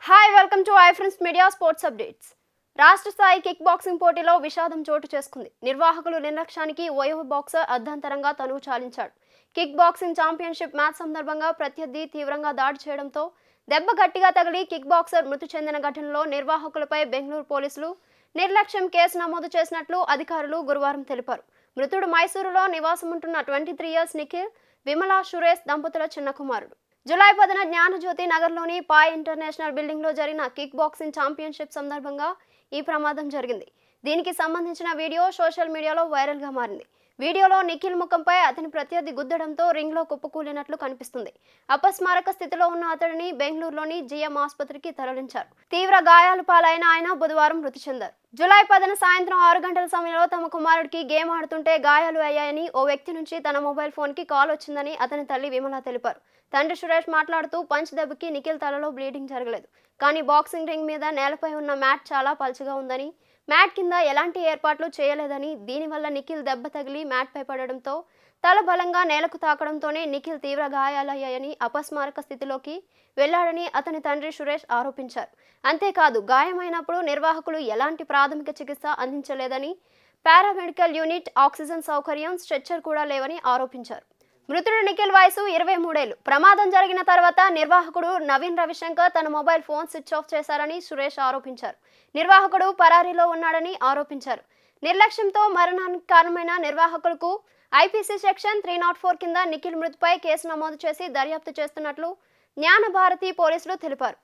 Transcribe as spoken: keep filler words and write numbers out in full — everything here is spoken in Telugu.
Hi, welcome to Iframes Media Sports Updates. రాష్ట్ర స్థాయి కిక్ బాక్సింగ్ పోటీలో విషాదం చోటు చేసుకుంది. నిర్వాహకులు నిర్లక్ష్యానికి ఓయవ బాక్సర్ అర్ధంతరంగా తనువు చాలించాడు. కిక్ బాక్సింగ్ ఛాంపియన్షిప్ మ్యాచ్ సందర్భంగా ప్రత్యర్థి తీవ్రంగా దాడి చేయడంతో దెబ్బ గట్టిగా తగిలి కిక్ బాక్సర్ మృతి చెందిన ఘటనలో నిర్వాహకులపై బెంగళూరు పోలీసులు నిర్లక్ష్యం కేసు నమోదు చేసినట్లు అధికారులు గురువారం తెలిపారు. మృతుడు మైసూరులో నివాసం ఉంటున్న twenty three years Nikhil, Vimala Suresh దంపతుల చిన్న కుమారుడు. జూలై పదిన జ్ఞానజ్యోతి నగర్లోని పాయ్ ఇంటర్నేషనల్ బిల్డింగ్లో జరిగిన కిక్ బాక్సింగ్ ఛాంపియన్షిప్ సందర్భంగా ఈ ప్రమాదం జరిగింది. దీనికి సంబంధించిన వీడియో సోషల్ మీడియాలో వైరల్గా మారింది. వీడియోలో నిఖిల్ ముఖంపై అతని ప్రత్యర్థి గుద్దడంతో రింగ్లో కుప్పకూలినట్లు కనిపిస్తుంది. అపస్మారక స్థితిలో ఉన్న అతడిని బెంగళూరులోని జిఎం ఆసుపత్రికి తరలించారు. తీవ్ర గాయాలు పాలైన ఆయన బుధవారం మృతి చెందారు. జూలై పదిన సాయంత్రం ఆరు గంటల సమయంలో తమ కుమారుడికి గేమ్ ఆడుతుంటే గాయాలు అయ్యాయని ఓ వ్యక్తి నుంచి తన మొబైల్ ఫోన్కి కాల్ వచ్చిందని అతని తల్లి విమల తెలిపారు. తండ్రి సురేష్ మాట్లాడుతూ పంచ్ దెబ్బకి నిఖిల్ తలలో బ్లీడింగ్ జరగలేదు, కానీ బాక్సింగ్ రింగ్ మీద నేలపై ఉన్న మ్యాట్ చాలా పల్చగా ఉందని, మ్యాట్ కింద ఎలాంటి ఏర్పాట్లు చేయలేదని, దీనివల్ల నిఖిల్ దెబ్బ తగిలి మ్యాట్పై పడడంతో తల బలంగా నేలకు తాకడంతోనే నిఖిల్ తీవ్ర గాయాలయ్యాయని, అపస్మారక స్థితిలోకి వెళ్లాడని అతని తండ్రి సురేష్ ఆరోపించారు. అంతేకాదు గాయమైనప్పుడు నిర్వాహకులు ఎలాంటి ప్రాథమిక చికిత్స అందించలేదని, పారామెడికల్ యూనిట్, ఆక్సిజన్ సౌకర్యం, స్ట్రెచ్చర్ కూడా లేవని ఆరోపించారు. మృతుడు నిఖిల్ వయసు ఇరవై మూడేళ్లు. ప్రమాదం జరిగిన తర్వాత నిర్వాహకుడు నవీన్ రవిశంకర్ తన మొబైల్ ఫోన్ స్విచ్ ఆఫ్ చేశారని సురేష్ ఆరోపించారు. నిర్వాహకుడు పరారీలో ఉన్నాడని ఆరోపించారు. నిర్లక్ష్యంతో మరణానికి కారణమైన నిర్వాహకులకు IPC section three not four కింద నిఖిల్ మృతిపై కేసు నమోదు చేసి దర్యాప్తు చేస్తున్నట్లు జ్ఞాన భారతి పోలీసులు తెలిపారు.